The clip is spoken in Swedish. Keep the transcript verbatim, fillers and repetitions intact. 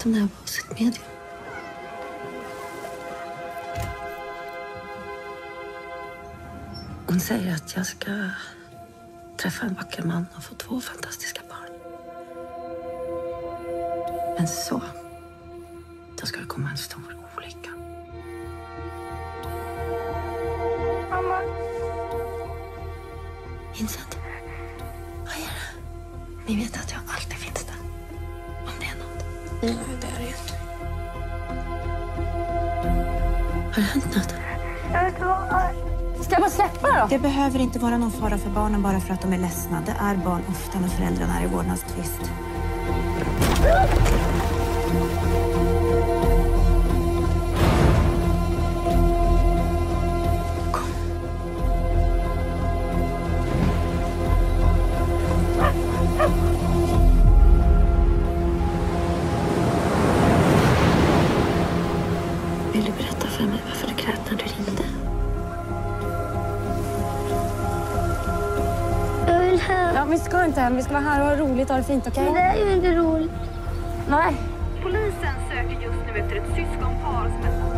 berätta om det här på sitt medium. Hon säger att jag ska träffa en vacker man och få två fantastiska barn. Men så, då ska det komma en stor olycka. Mamma. Vincent, vad är det? Ni vet att jag alltid finns där. Om det är något. Nej, det är det inte. Har det hänt något? Jag vet vad. Ska jag bara släppa då? Det behöver inte vara någon fara för barnen bara för att de är ledsna. Det är barn ofta när föräldrarna är i vårdnadstvist. Kom. Vill du berätta för mig varför du grät när du ringde? Jag vill hem. Ja, vi ska inte hem. Vi ska vara här och ha roligt och ha det fint, okej? Men det är ju inte roligt. Nej. Polisen söker just nu efter ett syskonpar som är